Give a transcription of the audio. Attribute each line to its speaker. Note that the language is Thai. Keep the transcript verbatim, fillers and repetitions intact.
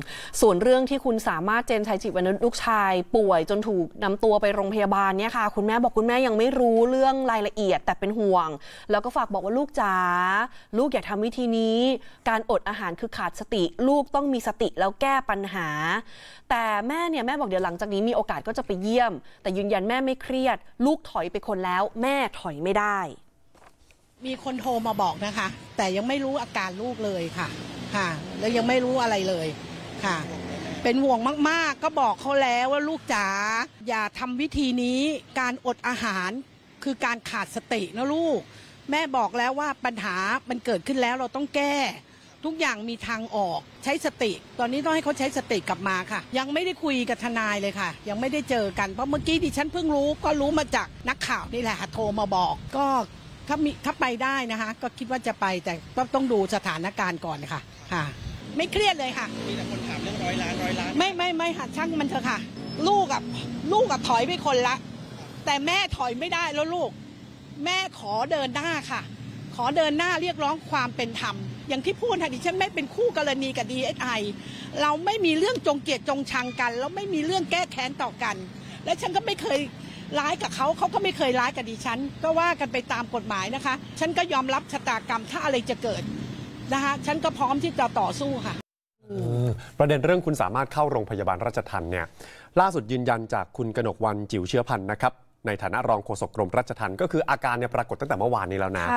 Speaker 1: ส่วนเรื่องที่คุณสามารถเจนชัยจิตวรรณลูกชายป่วยจนถูกนำตัวไปโรงพยาบาลเนี่ยค่ะคุณแม่บอกคุณแม่ยังไม่รู้เรื่องรายละเอียดแต่เป็นห่วงแล้วก็ฝากบอกว่าลูกจ๋าลูกอย่าทำวิธีนี้การอดอาหารคือขาดสติลูกต้องมีสติแล้วแก้ปัญหาแต่แม่เนี่ยแม่บอกเดี๋ยวหลังจากนี้มีโอกาสก็จะไปเยี่ยมแต่ยืนยันแม่ไม่เครียดลูกถอยไปคนแล้วแม่ถอยไม่ได้
Speaker 2: มีคนโทรมาบอกนะคะแต่ยังไม่รู้อาการลูกเลยค่ะค่ะแล้วยังไม่รู้อะไรเลยค่ะเป็นห่วงมากๆก็บอกเขาแล้วว่าลูกจ๋าอย่าทำวิธีนี้การอดอาหารคือการขาดสตินะลูกแม่บอกแล้วว่าปัญหามันเกิดขึ้นแล้วเราต้องแก้ทุกอย่างมีทางออกใช้สติตอนนี้ต้องให้เขาใช้สติกลับมาค่ะยังไม่ได้คุยกับทนายเลยค่ะยังไม่ได้เจอกันเพราะเมื่อกี้ดิฉันเพิ่งรู้ก็รู้มาจากนักข่าวนี่แหละโทรมาบอกก็ถ้ามีถ้าไปได้นะคะก็คิดว่าจะไปแต่ก็ต้องดูสถานการณ์ก่อนค่ะค่ะไม่เครียดเลยค่ะ
Speaker 3: มีแต่คนถามเรื่องร้อยล้านร้อยล้าน
Speaker 2: ไม่ไม่ไม่ค่ะช่างมันเถอะค่ะลูกกับลูกกับถอยไปคนละแต่แม่ถอยไม่ได้แล้วลูกแม่ขอเดินหน้าค่ะขอเดินหน้าเรียกร้องความเป็นธรรมอย่างที่พูดค่ะดิฉันไม่เป็นคู่กรณีกับ ดี เอส ไอ เราไม่มีเรื่องจงเกลียดจงชังกันแล้วไม่มีเรื่องแก้แค้นต่อกันและฉันก็ไม่เคยร้ายกับเขาเขาก็ไม่เคยร้ายกับดิฉันก็ว่ากันไปตามกฎหมายนะคะฉันก็ยอมรับชะตากรรมถ้าอะไรจะเกิดนะคะฉันก็พร้อมที่จะต่อสู้ค่ะ
Speaker 4: ประเด็นเรื่องคุณสามารถเข้าโรงพยาบาลราชทัณฑ์เนี่ยล่าสุดยืนยันจากคุณกนกวรรณจิ๋วเชื้อพันธุ์นะครับในฐานะรองโฆษกกรมราชทัณฑ์ก็คืออาการเนี่ยปรากฏตั้งแต่เมื่อวานนี้แล้วนะ